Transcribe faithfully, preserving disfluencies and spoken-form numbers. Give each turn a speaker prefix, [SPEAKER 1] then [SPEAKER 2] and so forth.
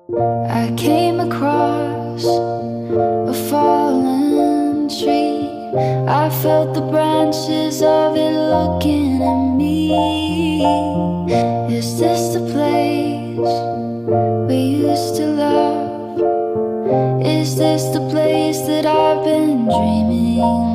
[SPEAKER 1] I came across a fallen tree. I felt the branches of it looking at me. Is this the place we used to love? Is this the place that I've been dreaming